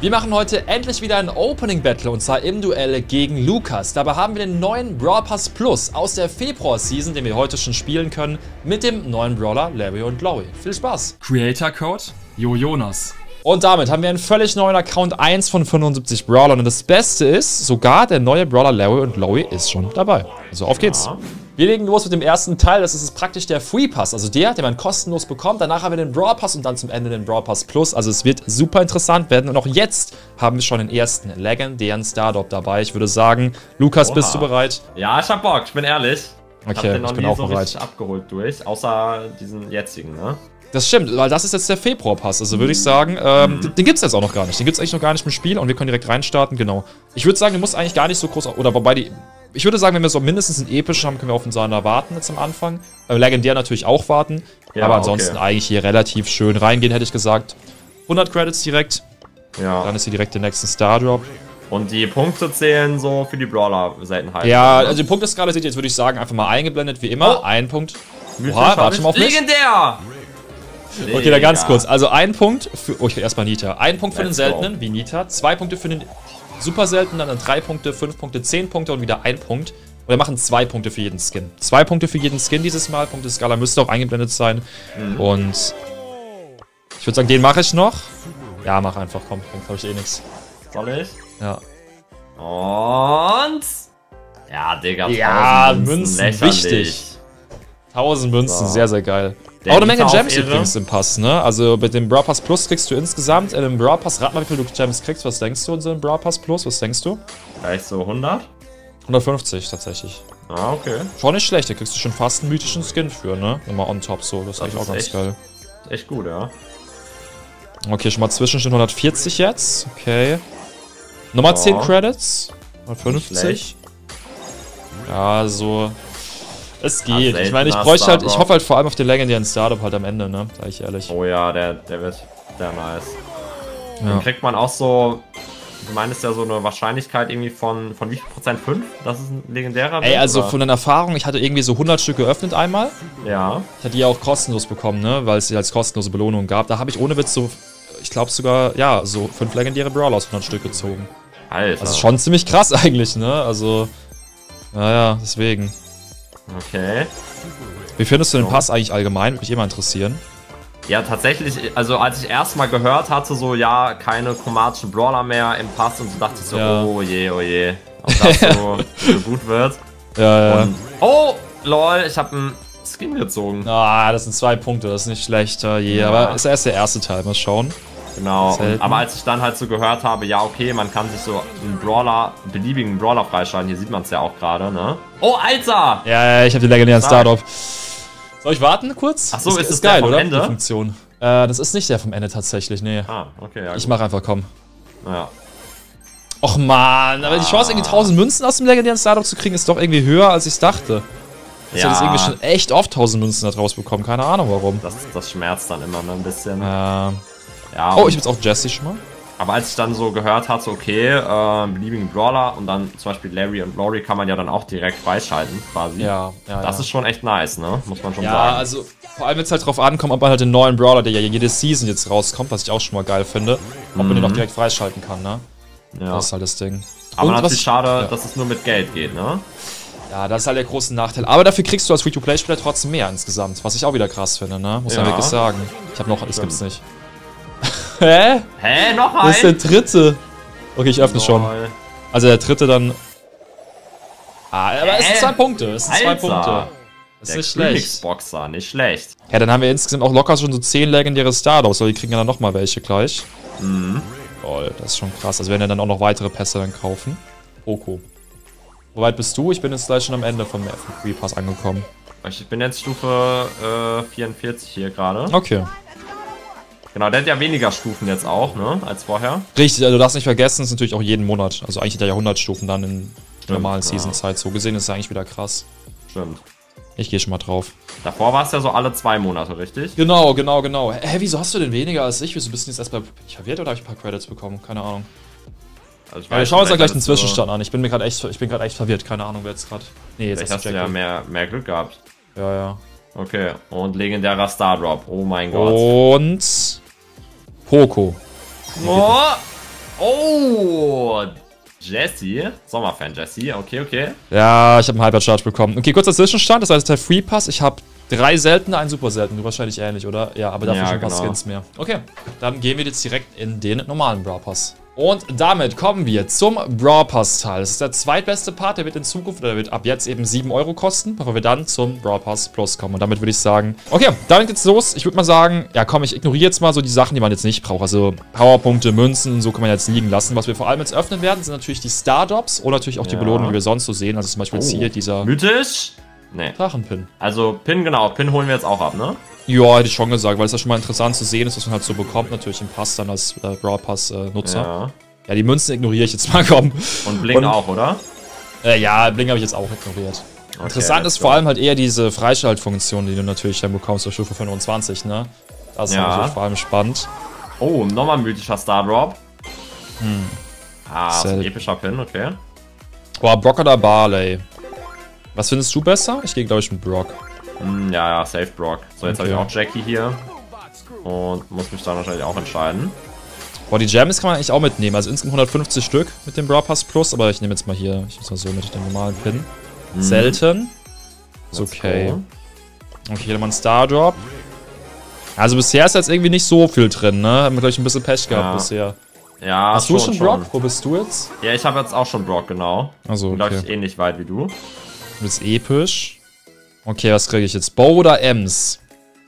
Wir machen heute endlich wieder ein Opening Battle und zwar im Duell gegen Lukas. Dabei haben wir den neuen Brawl Pass Plus aus der Februar-Season, den wir heute schon spielen können, mit dem neuen Brawler Larry und Lowy. Viel Spaß! Creator Code Jonas. Und damit haben wir einen völlig neuen Account, 1 von 75 Brawlern. Und das Beste ist, sogar der neue Brawler Larry und Lowy ist schon dabei. Also auf geht's. Wir legen los mit dem ersten Teil, das ist praktisch der Free Pass, also der, den man kostenlos bekommt. Danach haben wir den Brawl Pass und dann zum Ende den Brawl Pass Plus. Also es wird super interessant werden. Und auch jetzt haben wir schon den ersten legendären Stardrop dabei. Ich würde sagen, Lukas, bist du bereit? Ja, ich hab Bock, ich bin ehrlich. Okay, ich bin auch bereit. Richtig abgeholt durch, außer diesen jetzigen, ne? Das stimmt, weil das ist jetzt der Februar-Pass. Also würde ich sagen, den gibt es jetzt auch noch gar nicht. Den gibt es eigentlich noch gar nicht im Spiel und wir können direkt reinstarten, genau. Ich würde sagen, du musst eigentlich gar nicht so groß, oder wobei die... Ich würde sagen, wenn wir so mindestens einen epischen haben, können wir auf den Sander warten jetzt am Anfang. Legendär natürlich auch warten. Ja, aber ansonsten eigentlich hier relativ schön reingehen, hätte ich gesagt. 100 Credits direkt. Ja. Dann ist hier direkt der nächste Stardrop. Und die Punkte zählen so für die Brawler-Seltenheiten. Ja, also die Punkteskala seht ihr jetzt, würde ich sagen, einfach mal eingeblendet, wie immer. Oh. Ein Punkt. Oha, warte mal auf mich. Legendär! Okay, da ganz kurz. Also ein Punkt für... Oh, ich krieg erstmal Nita. Ein Punkt für den Seltenen, wie Nita. 2 Punkte für den super Seltenen, dann 3 Punkte, 5 Punkte, 10 Punkte und wieder 1 Punkt. Und wir machen 2 Punkte für jeden Skin. 2 Punkte für jeden Skin dieses Mal. Punkteskala müsste auch eingeblendet sein. Und ich würde sagen, den mache ich noch. Ja, mach einfach. Komm, Punkt habe ich eh nichts. Soll ich? Ja. Und... Ja, Digga, 1000 Münzen, wichtig. 1000 Münzen, sehr, sehr geil. Auch eine Menge Gems übrigens im Pass, ne? Also mit dem Brawl Pass Plus kriegst du insgesamt in dem Brawl Pass, rat mal, wie viel du Gems kriegst. Was denkst du in so einem Brawl Pass Plus? Was denkst du? Vielleicht so 100? 150 tatsächlich. Ah, okay. Schon nicht schlecht, da kriegst du schon fast einen mythischen Skin für, ne? Immer on top so, das ist eigentlich auch ganz geil. Echt gut, ja. Okay, schon mal Zwischenschnitt 140 jetzt. Okay. Nochmal 10 Credits. 150. Ja, so... Es geht. Ich meine, ich bräuchte halt, ich hoffe halt vor allem auf den legendären Startup halt am Ende, ne? Sag ich ehrlich. Oh ja, der wird sehr nice. Ja. Dann kriegt man auch so, du meinst ja so eine Wahrscheinlichkeit irgendwie von wie viel Prozent? 5? Das ist ein legendärer? Ey, also oder? Von den Erfahrungen, ich hatte irgendwie so 100 Stück geöffnet einmal. Ja. Ich hatte die auch kostenlos bekommen, ne? Weil es die als kostenlose Belohnung gab. Da habe ich ohne Witz so, ich glaube sogar, ja, so 5 legendäre Brawler aus 100 Stück gezogen. Alter. Das ist schon ziemlich krass eigentlich, ne? Also, naja, deswegen. Okay. Wie findest du den Pass eigentlich allgemein? Würde mich immer interessieren. Ja, tatsächlich, also als ich erstmal gehört hatte, so, ja, keine chromatischen Brawler mehr im Pass und so, dachte ich so, ja. Oh je, ob das so gut wird. Ja, und, oh, lol, ich habe einen Skin gezogen. Ah, das sind 2 Punkte, das ist nicht schlecht, ja. Aber ist erst der erste Teil, mal schauen. Genau, aber als ich dann halt so gehört habe, ja okay, man kann sich so einen Brawler, einen beliebigen Brawler freischalten, hier sieht man es ja auch gerade, ne? Oh, Alter! Ja, ich habe den legendären Stardrop. Soll ich warten kurz? Achso, ist geil, oder? Die Funktion. Das ist nicht der vom Ende tatsächlich, nee. Ah, okay, ja. Ich mach einfach, komm. Ja. Och man, aber die Chance, irgendwie 1000 Münzen aus dem legendären Stardrop zu kriegen, ist doch irgendwie höher, als ich dachte. Ich hätte jetzt irgendwie schon echt oft 1000 Münzen da draus bekommen, keine Ahnung warum. Das schmerzt dann immer ein bisschen. Ja, oh, ich hab jetzt auch Jesse schon mal. Aber als ich dann so gehört hatte, okay, beliebigen Brawler und dann zum Beispiel Larry und Lory kann man ja dann auch direkt freischalten, quasi. Ja. Das ist schon echt nice, ne? Muss man schon sagen. Ja, also vor allem jetzt halt drauf ankommt, ob man halt den neuen Brawler, der ja jede Season jetzt rauskommt, was ich auch schon mal geil finde, ob man den auch direkt freischalten kann, ne? Ja. Das ist halt das Ding. Aber natürlich schade, dass es nur mit Geld geht, ne? Ja, das ist halt der große Nachteil. Aber dafür kriegst du als Free-to-Play-Spieler trotzdem mehr insgesamt, was ich auch wieder krass finde, ne? Muss man wirklich sagen. Ich habe noch, das gibt's nicht. Hä? Hä? Noch ein? Das ist der dritte. Okay, ich öffne schon. Also der dritte dann... Ah, aber es sind 2 Punkte. Es sind 2 Punkte. Das ist nicht schlecht. Boxer, nicht schlecht. Ja, dann haben wir insgesamt auch locker schon so 10 legendäre Stardrops, aber die kriegen ja dann nochmal welche gleich. Lol, das ist schon krass. Also werden ja dann auch noch weitere Pässe dann kaufen. Poco. Wo weit bist du? Ich bin jetzt gleich schon am Ende vom Free Pass angekommen. Ich bin jetzt Stufe 44 hier gerade. Okay. Genau, der hat ja weniger Stufen jetzt auch, ne, als vorher. Richtig, also du darfst nicht vergessen, es ist natürlich auch jeden Monat. Also eigentlich hat er ja 100 Stufen dann in normalen Season-Zeit. So gesehen ist es eigentlich wieder krass. Stimmt. Ich gehe schon mal drauf. Davor war es ja so alle 2 Monate, richtig? Genau. Hä, wieso hast du denn weniger als ich? Wieso bist du jetzt erst bei... Ich verwirrt oder habe ich ein paar Credits bekommen? Keine Ahnung. Also wir schauen uns ja gleich den Zwischenstand an. Ich bin gerade echt verwirrt. Keine Ahnung, wer jetzt gerade... Nee, jetzt hast du ja mehr Glück gehabt. Ja. Okay, und legendärer Stardrop. Oh mein Gott. Und... Poco. Oh! Oh, Jesse. Sommerfan Jesse. Okay, okay. Ja, ich habe einen Hypercharge bekommen. Okay, kurzer Zwischenstand. Das heißt, der Free Pass. Ich habe 3 seltene, einen super selten. Du wahrscheinlich ähnlich, oder? Ja, aber dafür schon ein paar Skins mehr. Okay, dann gehen wir jetzt direkt in den normalen Brawl Pass. Und damit kommen wir zum Brawl Pass Teil. Das ist der zweitbeste Part, der wird in Zukunft, oder der wird ab jetzt eben 7 € kosten, bevor wir dann zum Brawl Pass Plus kommen. Und damit würde ich sagen, okay, damit geht's los. Ich würde mal sagen, ja komm, ich ignoriere jetzt mal so die Sachen, die man jetzt nicht braucht. Also Powerpunkte, Münzen, so kann man jetzt liegen lassen. Was wir vor allem jetzt öffnen werden, sind natürlich die Stardrops und natürlich auch die Belohnungen, die wir sonst so sehen. Also zum Beispiel jetzt hier dieser mythisch? Nee. Drachenpin. Also Pin, genau. Pin holen wir jetzt auch ab, ne? Ja, hätte ich schon gesagt, weil es ja schon mal interessant zu sehen ist, was man halt so bekommt, natürlich im Pass dann als Brawl Pass Nutzer. Ja. Ja, die Münzen ignoriere ich jetzt mal, komm. Und Bling auch, oder? Ja, Bling habe ich jetzt auch ignoriert. Okay, interessant ist vor allem halt eher diese Freischaltfunktion, die du natürlich dann bekommst auf Stufe 25, ne? Das ist natürlich vor allem spannend. Oh, nochmal ein mythischer Stardrop. So ein epischer Pin, okay. Boah, Brock oder Barley? Was findest du besser? Ich gehe, glaube ich, mit Brock. Ja, safe Brock. So, jetzt habe ich auch Jackie hier. Und muss mich dann wahrscheinlich auch entscheiden. Boah, die Gems kann man eigentlich auch mitnehmen. Also insgesamt 150 Stück mit dem Brawl Pass Plus. Aber ich nehme jetzt mal hier, ich muss mal so mit dem normalen Pin. Selten. Ist okay. Okay, hier nochmal ein Stardrop. Also bisher ist jetzt irgendwie nicht so viel drin, ne? Haben wir, glaube ich, ein bisschen Pech gehabt bisher. Ja, hast du schon Brock? Wo bist du jetzt? Ja, ich habe jetzt auch schon Brock, genau. Also, okay. Glaube ich ähnlich weit wie du. Du bist episch. Okay, was kriege ich jetzt? Bo oder Ems?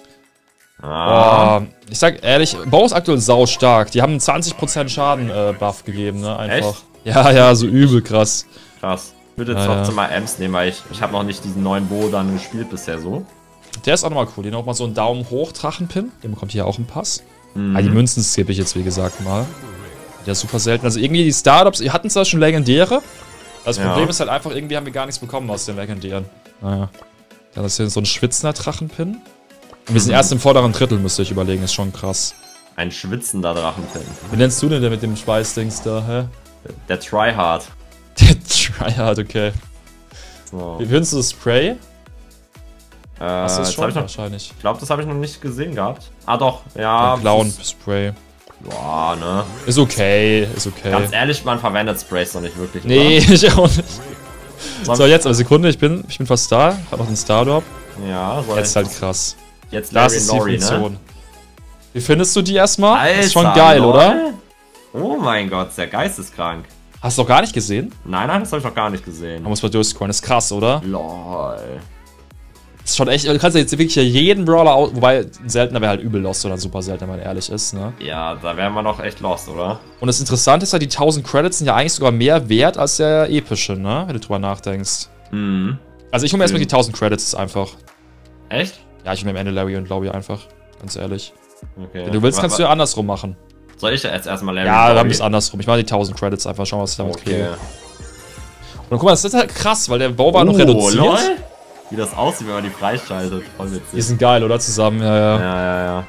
Boah, ich sag ehrlich, Bo ist aktuell sau stark. Die haben einen 20% Schaden-Buff gegeben, ne? Einfach. Echt? Ja, ja, so übel krass. Krass. Ich würde jetzt trotzdem mal Ems nehmen, weil ich habe noch nicht diesen neuen Bo dann gespielt bisher so. Der ist auch nochmal cool. Den auch mal so einen Daumen hoch Drachenpin. Den bekommt hier auch einen Pass. Ah, die Münzen skippe ich jetzt, wie gesagt, mal. Der ist super selten. Also irgendwie die Startups, wir hatten zwar schon legendäre. Das Problem ist halt einfach, irgendwie haben wir gar nichts bekommen aus den legendären. Naja. Dann ist hier so ein schwitzender Drachenpin. Und wir sind erst im vorderen Drittel, müsst ihr euch überlegen. Ist schon krass. Ein schwitzender Drachenpin. Wie nennst du denn der mit dem Schweißdings da, hä? Der Tryhard. Der Tryhard, okay. So. Wie findest du das Spray? Hast du das schon? Wahrscheinlich. Ich glaube, das habe ich noch nicht gesehen gehabt. Ah doch, ja. Clown-Spray. Boah, ne? Ist okay, ist okay. Ganz ehrlich, man verwendet Sprays noch nicht wirklich. Nee, ich auch nicht. So, jetzt eine Sekunde, ich bin fast da. Hab noch den Stardrop. Ja, so jetzt halt krass. Jetzt das ist die Funktion. Ne? Wie findest du die erstmal? Alter, ist schon geil, oder? Oh mein Gott, sehr geisteskrank. Hast du noch gar nicht gesehen? Nein, das habe ich noch gar nicht gesehen. Man muss mal durchscrollen, ist krass, oder? Lol. Ist schon echt, du kannst ja jetzt wirklich jeden Brawler aus, wobei ein seltener wäre halt übel lost oder ein super seltener, wenn man ehrlich ist, ne? Ja, da wären wir noch echt lost, oder? Und das Interessante ist halt, die 1000 Credits sind ja eigentlich sogar mehr wert als der epische, ne? Wenn du drüber nachdenkst. Also ich hole mir erstmal die 1000 Credits, ist einfach. Echt? Ja, ich hole mir am Ende Larry und Lobby einfach, ganz ehrlich. Okay. Wenn du willst, kannst du ja andersrum machen. Soll ich jetzt erstmal Larry? Ja, dann bist andersrum. Ich mache die 1000 Credits einfach, schauen, was ich damit kriege. Und guck mal, das ist halt krass, weil der Bau war noch reduziert. Lol. Wie das aussieht, wenn man die freischaltet. Voll witzig. Die sind geil, oder? Zusammen, ja.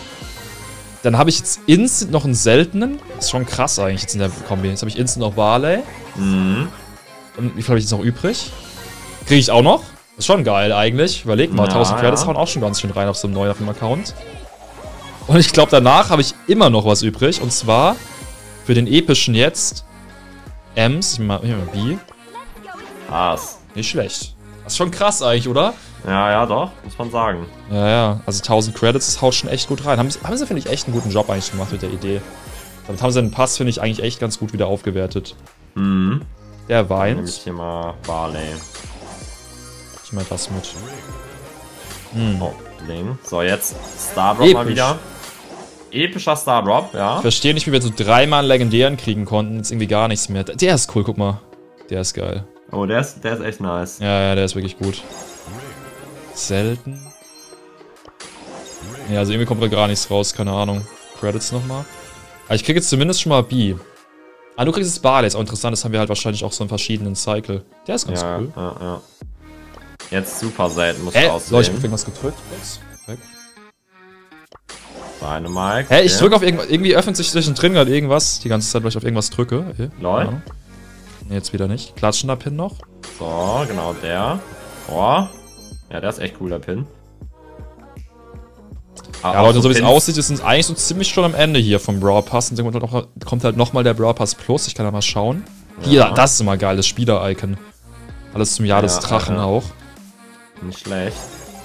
Dann habe ich jetzt instant noch einen seltenen. Das ist schon krass eigentlich jetzt in der Kombi. Jetzt habe ich instant noch Barley. Und wie viel habe ich jetzt noch übrig? Kriege ich auch noch? Das ist schon geil eigentlich. Überleg mal, 1000 Credits hauen auch schon ganz schön rein auf so einem neuen auf dem Account. Und ich glaube, danach habe ich immer noch was übrig. Und zwar für den epischen jetzt Ems. Ich mach mal B. Krass. Nicht schlecht. Das ist schon krass eigentlich, oder? Ja, doch, muss man sagen. Ja. Also 1000 Credits, das haut schon echt gut rein. Haben sie, finde ich, echt einen guten Job eigentlich gemacht mit der Idee. Damit haben sie den Pass, finde ich, eigentlich echt ganz gut wieder aufgewertet. Der weint. Dann nehme ich hier mal Barley. Ich mal das mit. Oh, Bling. So, jetzt Stardrop mal wieder. Epischer Stardrop, ja. Ich verstehe nicht, wie wir so 3 Mal einen legendären kriegen konnten. Jetzt irgendwie gar nichts mehr. Der ist cool, guck mal. Der ist geil. Oh, der ist echt nice. Ja, der ist wirklich gut. Selten. Ja, also irgendwie kommt da gar nichts raus, keine Ahnung. Credits nochmal. Aber ich krieg jetzt zumindest schon mal B. Ah, du kriegst jetzt Barley, ist auch interessant, das haben wir halt wahrscheinlich auch so in verschiedenen Cycle. Der ist ganz cool. Ja. Jetzt super selten, muss ich aussehen. Leute, ich hab irgendwas gedrückt. Weg. Dynamite. Hä, ich drücke auf irgendwas, irgendwie öffnet sich zwischendrin gerade irgendwas, die ganze Zeit, weil ich auf irgendwas drücke. Okay. Lol. Ja. Nee, jetzt wieder nicht. Klatschender Pin noch. So, genau der. Oh. Ja, der ist echt cool, der Pin. Ja, Leute, so wie es aussieht, ist es eigentlich so ziemlich schon am Ende hier vom Brawl Pass. Und dann kommt halt nochmal der Brawl Pass Plus. Ich kann da mal schauen. Ja. Hier, das ist immer geil, das Spieler-Icon. Alles zum Jahr des Drachen auch. Nicht schlecht.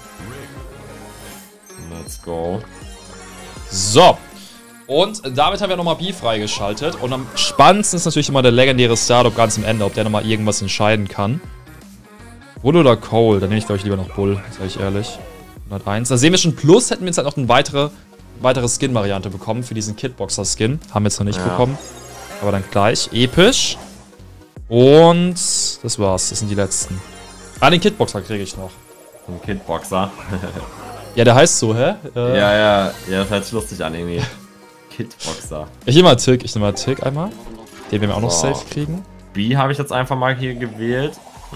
Let's go. So. Und damit haben wir nochmal B freigeschaltet. Und am spannendsten ist natürlich immer der legendäre Stardrop ganz am Ende, ob der nochmal irgendwas entscheiden kann. Bull oder Cole? Dann nehme ich, glaube ich, lieber noch Bull, sage ich ehrlich. 101. Da sehen wir schon, plus hätten wir jetzt halt noch eine weitere Skin-Variante bekommen für diesen Kitboxer-Skin. Haben wir jetzt noch nicht bekommen. Aber dann gleich. Episch. Und das war's. Das sind die letzten. Ah, den Kitboxer kriege ich noch. Den Kitboxer? Ja, der heißt so, hä? Ja, das hört sich lustig an irgendwie. Kitboxer. Ich nehme mal Tick einmal. Den werden wir auch noch safe kriegen. B habe ich jetzt einfach mal hier gewählt.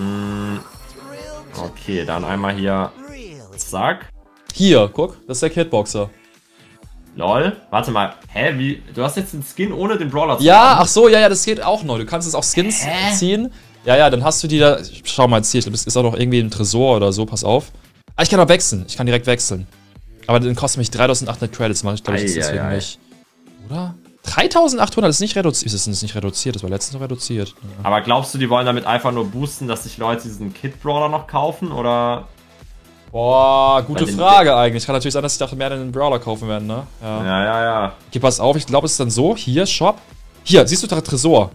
Okay, dann einmal hier. Zack. Hier, guck, das ist der Kitboxer. Lol. Warte mal. Hä, wie? Du hast jetzt den Skin ohne den Brawler zu Ja, haben? Ach so, ja, das geht auch neu. Du kannst jetzt auch Skins ziehen. Ja, dann hast du die da. Schau mal jetzt hier, das ist auch noch irgendwie ein Tresor oder so, pass auf. Ah, ich kann auch wechseln. Ich kann direkt wechseln. Aber dann kostet mich 3800 Credits, mache ich glaube ich deswegen nicht. Oder? 3800 ist nicht reduziert. Ist es nicht reduziert? Das war letztens noch reduziert. Ja. Aber glaubst du, die wollen damit einfach nur boosten, dass sich Leute diesen Kit-Brawler noch kaufen? Oder? Boah, gute Frage eigentlich. Kann natürlich sein, dass ich dachte, mehr den Brawler kaufen werden, ne? Ja. Okay, pass auf, ich glaube, es ist dann so. Hier, Shop. Hier, siehst du da Tresor?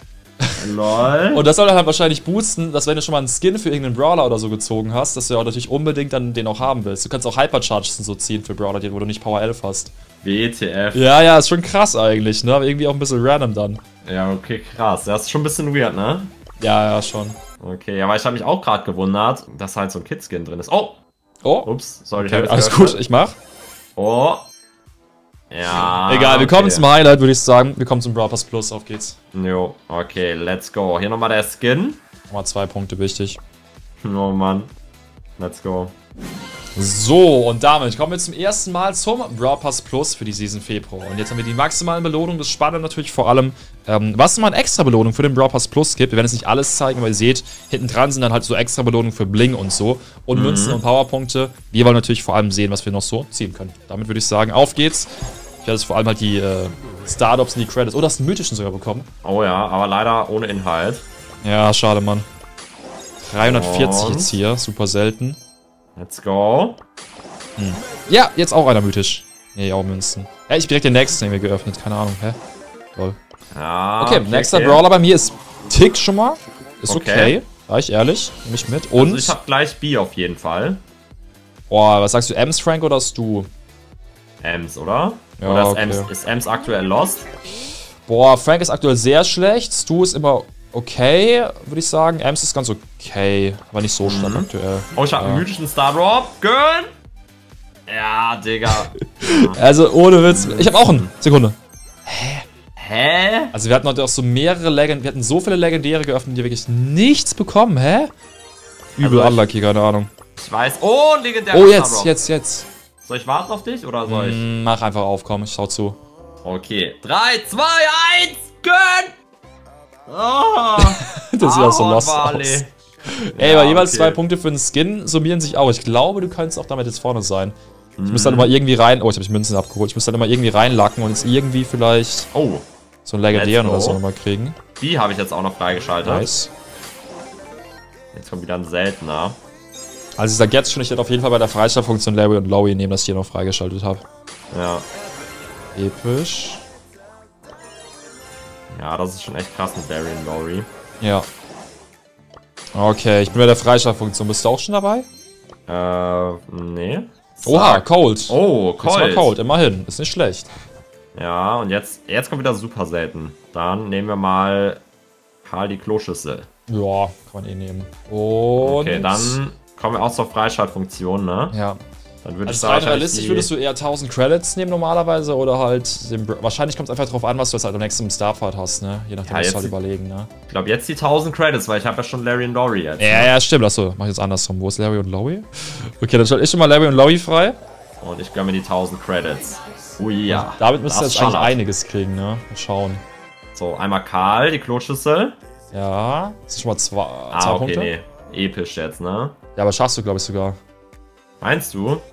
Lol. Und das soll dann halt wahrscheinlich boosten, dass wenn du schon mal einen Skin für irgendeinen Brawler oder so gezogen hast, dass du ja auch natürlich unbedingt dann den auch haben willst. Du kannst auch Hypercharges und so ziehen für Brawler, wo du nicht Power 11 hast. WTF. Ja, ist schon krass eigentlich, ne? Aber irgendwie auch ein bisschen random dann. Ja, okay, krass. Das ist schon ein bisschen weird, ne? Ja, schon. Okay, aber ich habe mich auch gerade gewundert, dass halt so ein Kid-Skin drin ist. Oh! Ups, sorry. Okay, alles gut, ich mach. Oh. Ja. Egal, wir kommen zum Highlight, würde ich sagen. Wir kommen zum Brawl Pass Plus, auf geht's. Jo, okay, let's go. Hier nochmal der Skin. Nochmal 2 Punkte wichtig. Oh Mann. Let's go. So, und damit kommen wir zum ersten Mal zum Brawl Pass Plus für die Season Februar. Und jetzt haben wir die maximalen Belohnungen. Das Spannende natürlich vor allem, was nochmal eine extra Belohnung für den Brawl Pass Plus gibt. Wir werden jetzt nicht alles zeigen, aber ihr seht, hinten dran sind dann halt so extra Belohnungen für Bling und so. Und Münzen und Powerpunkte. Wir wollen natürlich vor allem sehen, was wir noch so ziehen können. Damit würde ich sagen, auf geht's. Ich werde jetzt vor allem halt die Stardrops und die Credits. Oh, das ist einen mythischen sogar bekommen. Oh ja, aber leider ohne Inhalt. Ja, schade, Mann. 340 jetzt hier, super selten. Let's go. Ja, jetzt auch einer mythisch. Nee, auch Münzen. Ja, ich hab direkt den nächsten irgendwie geöffnet, keine Ahnung, hä? Lol. Ja, okay, nächster Brawler bei mir ist Tick schon mal. Ist okay. War ich ehrlich, nehme ich mit. Und also ich hab gleich B auf jeden Fall. Boah, was sagst du, Ems, Frank oder Stu? Ems, oder? Ja, oder okay. Ist Ems aktuell lost? Boah, Frank ist aktuell sehr schlecht. Stu ist immer okay, würde ich sagen. Ems ist ganz okay, aber nicht so stark aktuell. Oh, ich hab einen mythischen Stardrop. Gönn! Ja, Digga. Also, ohne Witz. Ich hab auch einen. Sekunde. Hä? Also, wir hatten heute auch so mehrere Legendäre. Wir hatten so viele Legendäre geöffnet, die wirklich nichts bekommen, hä? Übel also unlucky, keine Ahnung. Ich weiß. Oh, ein legendärer Stardrop. Jetzt. Soll ich warten auf dich oder soll ich? Mach einfach auf, komm, ich schau zu. Okay. 3, 2, 1, gönn! Oh, das sieht auch so lost aus. Ey, ja, aber jeweils 2 Punkte für den Skin summieren sich auch. Ich glaube, du könntest auch damit jetzt vorne sein. Ich müsste dann immer irgendwie rein... Oh, ich habe Münzen abgeholt. Ich müsste dann immer irgendwie reinlacken und jetzt irgendwie vielleicht so einen legendären oder so nochmal kriegen. Die habe ich jetzt auch noch freigeschaltet. Nice. Jetzt kommt wieder ein seltener. Also ich sag jetzt schon, ich werde auf jeden Fall bei der Freischaltfunktion Larry und Lowy nehmen, dass ich hier noch freigeschaltet habe. Ja. Episch. Ja, das ist schon echt krass mit Larry und Lowy. Ja. Okay, ich bin bei der Freischaltfunktion. Bist du auch schon dabei? Nee. Oha, Cold. Oh, Cold. Jetzt mal Cold, immerhin. Ist nicht schlecht. Ja, und jetzt kommt wieder super selten. Dann nehmen wir mal Karl die Kloschüssel. Ja, kann man eh nehmen. Und okay, dann kommen wir auch zur Freischaltfunktion, ne? Ja. Dann würde ich sagen, realistisch würdest du eher 1000 Credits nehmen normalerweise oder halt wahrscheinlich kommt es einfach drauf an, was du jetzt halt am nächsten Starfahrt hast, ne? Je nachdem, was du halt überlegen, ne? Ich glaube jetzt die 1000 Credits, weil ich habe ja schon Larry und Lowy jetzt. Ja, stimmt. Achso, mach ich jetzt andersrum. Wo ist Larry und Lowy? Okay, dann schalte ich schon mal Larry und Lowy frei. Und ich gönne mir die 1000 Credits. Ui, ja. Und damit müsstest du jetzt eigentlich einiges kriegen, ne? Mal schauen. So, einmal Karl, die Kloschüssel. Ja, das ist schon mal zwei okay, Punkte. Nee. Episch jetzt, ne? Ja, aber schaffst du, glaube ich, sogar. Meinst du?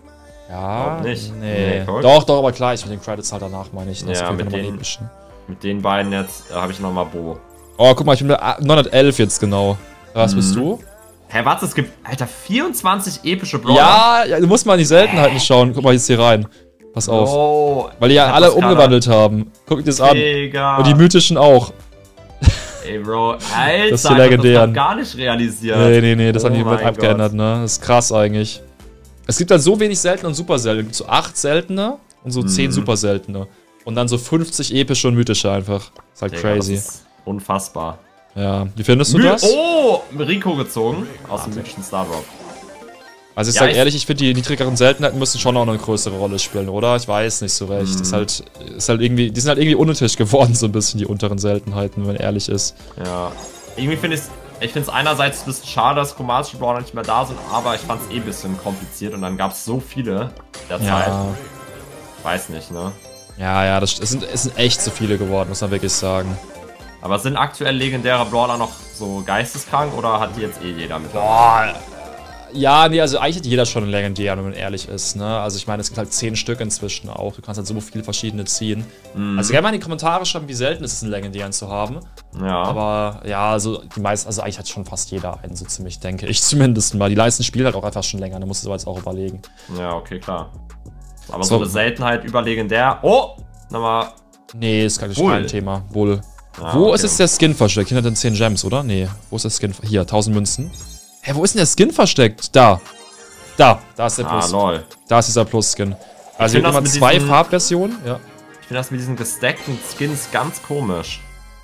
Ja, nicht. Nee. Doch, aber klar, ich mit den Credits halt danach, meine ich. Ja, mit den beiden jetzt habe ich nochmal Bo. Oh, guck mal, ich bin bei 911 jetzt genau. Was bist du? Hä, warte, es gibt, Alter, 24 epische Brawler. Ja, du musst mal in die Seltenheiten schauen. Guck mal jetzt hier rein. Pass auf. Oh, weil die ja alle umgewandelt haben. Guck dir das an. Und die mythischen auch. Ey, Bro, Alter, das ist die legendären. Das gar nicht realisiert. Nee, das haben die abgeändert, ne? Das ist krass eigentlich. Es gibt halt so wenig seltene und super seltene. So 8 seltene und so 10 super seltene. Und dann so 50 epische und mythische einfach. Ist halt crazy. Das ist unfassbar. Ja, wie findest du das? Oh, Rico gezogen aus dem mythischen Star Drop. Also ich sag ehrlich, ich finde die niedrigeren Seltenheiten müssen schon auch eine größere Rolle spielen, oder? Ich weiß nicht so recht. Ist halt irgendwie, die sind halt irgendwie unnötig geworden, so ein bisschen die unteren Seltenheiten, wenn man ehrlich ist. Ja. Irgendwie finde ich finde es einerseits ein bisschen schade, dass chromatische Brawler nicht mehr da sind, aber ich fand es ein bisschen kompliziert und dann gab es so viele der Zeit. Weiß nicht, ne? Ja, es sind echt zu viele geworden, muss man wirklich sagen. Aber sind aktuell legendäre Brawler noch so geisteskrank oder hat die jetzt jeder mit? Boah. Ja, nee, also eigentlich hat jeder schon einen legendären, wenn man ehrlich ist, ne? Also ich meine, es gibt halt 10 Stück inzwischen auch. Du kannst halt so viele verschiedene ziehen. Also gerne mal in die Kommentare schreiben, wie selten ist es, einen legendären zu haben. Ja. Aber ja, also die meisten, also eigentlich hat schon fast jeder einen, so ziemlich, denke ich zumindest mal. Die meisten spielen halt auch einfach schon länger, da musst du jetzt auch überlegen. Ja, okay, klar. Aber so eine Seltenheit überlegendär. Oh! Nochmal. Nee, ist kein Thema. Bull. Wo ist jetzt der Skin versteckt? Hinter den 10 Gems, oder? Nee. Wo ist der Skin? Hier, 1000 Münzen. Hä, wo ist denn der Skin versteckt? Da ist der Plus. Lol. Da ist dieser Plus-Skin. Also hier haben wir 2 Farbversionen. Ja. Ich finde das mit diesen gestackten Skins ganz komisch.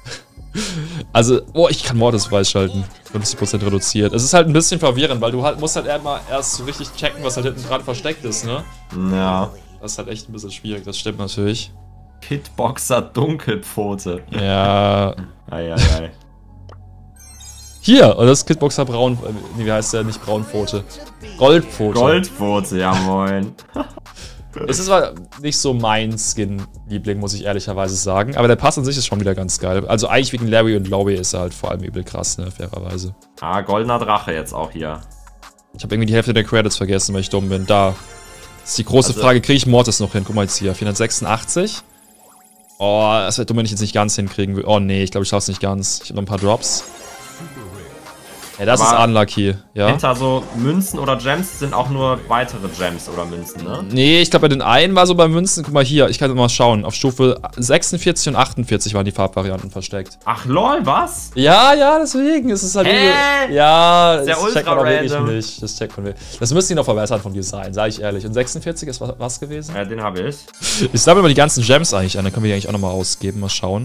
Also, ich kann Mortis freischalten. 50% reduziert. Es ist halt ein bisschen verwirrend, weil du halt musst halt erst so richtig checken, was halt hinten gerade versteckt ist, ne? Ja. Das ist halt echt ein bisschen schwierig, das stimmt natürlich. Hitboxer Dunkelpfote. Ja. Eieiei. Hier, und das ist Kitboxer Braun. Nee, wie heißt der? Nicht Braunpfote. Goldpfote. Goldpfote, ja moin. Es ist zwar nicht so mein Skin-Liebling, muss ich ehrlicherweise sagen. Aber der Pass an sich ist schon wieder ganz geil. Also eigentlich wegen Larry und Lowy ist er halt vor allem übel krass, ne, fairerweise. Goldener Drache jetzt auch hier. Ich habe irgendwie die Hälfte der Credits vergessen, weil ich dumm bin. Da ist die große Frage, kriege ich Mortis noch hin? Guck mal jetzt hier, 486. Oh, das wäre dumm, wenn ich jetzt nicht ganz hinkriegen will. Oh nee, ich glaube, ich schaff's nicht ganz. Ich habe noch ein paar Drops. Ja, das ist unlucky, ja. Hinter so Münzen oder Gems sind auch nur weitere Gems oder Münzen, ne? Nee, ich glaube, bei den einen war so bei Münzen, guck mal hier, ich kann mal schauen. Auf Stufe 46 und 48 waren die Farbvarianten versteckt. Ach lol, was? Ja, deswegen ist es halt ja, das checkt man auch wirklich nicht. Das checkt man wirklich. Das müsste noch verbessern vom Design, sage ich ehrlich. Und 46 ist was gewesen? Ja, den habe ich. Ich sammle mal die ganzen Gems eigentlich an, dann können wir die eigentlich auch nochmal ausgeben. Mal schauen.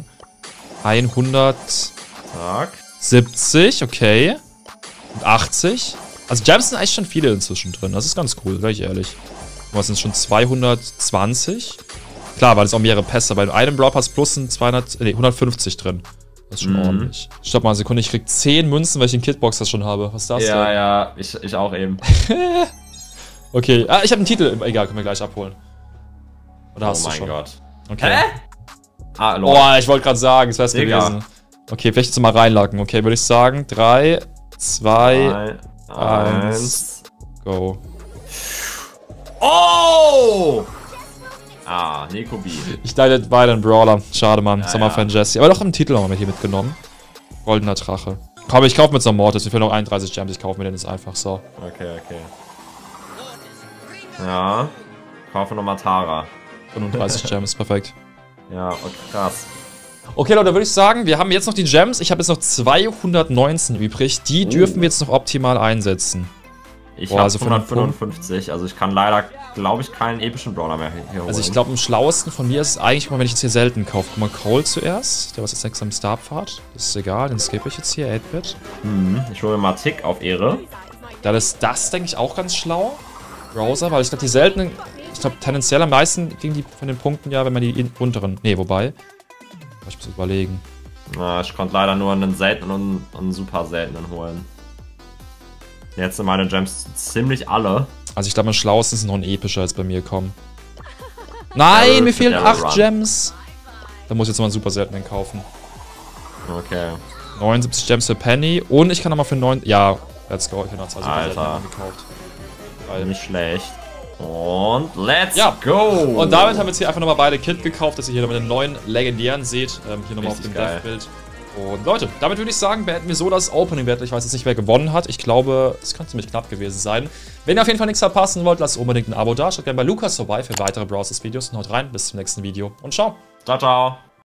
170, okay. Und 80. Also Gems sind eigentlich schon viele inzwischen drin. Das ist ganz cool, sag ich ehrlich. Was sind schon 220? Klar, weil es auch mehrere Pässe. Bei einem Brawl Pass Plus sind 150 drin. Das ist schon ordentlich. Stopp mal eine Sekunde, ich krieg 10 Münzen, weil ich den Kitbox das schon habe. Was ist das denn? Ja, ich auch eben. Okay, ich habe einen Titel. Egal, können wir gleich abholen. Oder hast du schon? Oh mein Gott. Okay. Lol. Oh, ich wollte gerade sagen, es wär's gewesen. Okay, vielleicht jetzt mal reinlacken. Okay, würde ich sagen. 3, 2, 1, go. Oh! Nico B. Ich dachte, weiter ein Brawler. Schade, Mann. Sommerfan Jesse. Aber doch im Titel haben wir hier mitgenommen. Goldener Drache. Komm, ich kaufe mit so einem Mortis. Mir fehlen noch 31 Gems. Ich kaufe mir den jetzt einfach so. Okay. Ja. Kaufe nochmal Tara. 35 Gems, perfekt. Ja, okay, krass. Okay, Leute, würde ich sagen, wir haben jetzt noch die Gems. Ich habe jetzt noch 219 übrig. Die dürfen wir jetzt noch optimal einsetzen. Ich habe 155, also ich kann leider, glaube ich, keinen epischen Brawler mehr hier holen. Also ich glaube, am schlauesten von mir ist es eigentlich, wenn ich jetzt hier selten kaufe. Guck mal, Cole zuerst. Der was jetzt next am Starpfad. Das ist egal, den skippe ich jetzt hier, 8-Bit. Ich hole mir mal Tick auf Ehre. Dann ist das, denke ich, auch ganz schlau. Browser, weil ich glaube, die seltenen, ich glaube, tendenziell am meisten gegen die von den Punkten ja, wenn man die unteren, nee, wobei. Ich muss überlegen. Ich konnte leider nur einen seltenen und einen super seltenen holen. Jetzt sind meine Gems ziemlich alle. Also ich glaube, am schlauesten ist noch ein epischer als bei mir kommen. Nein, mir fehlen 8 Gems. Da muss ich jetzt mal einen super seltenen kaufen. Okay. 79 Gems für Penny. Und ich kann nochmal für 9... Ja, let's go. Ich habe noch 2 super seltenen gekauft. Nicht schlecht. Und let's go! Und damit haben wir jetzt hier einfach nochmal beide Kit gekauft, dass ihr hier nochmal den neuen legendären seht. Hier nochmal auf dem Death-Bild. Und Leute, damit würde ich sagen, beenden wir so das Opening-Battle. Ich weiß jetzt nicht, wer gewonnen hat. Ich glaube, es könnte ziemlich knapp gewesen sein. Wenn ihr auf jeden Fall nichts verpassen wollt, lasst unbedingt ein Abo da. Schaut gerne bei Lukas vorbei für weitere Browsers-Videos. Und haut rein, bis zum nächsten Video und ciao. Ciao, ciao.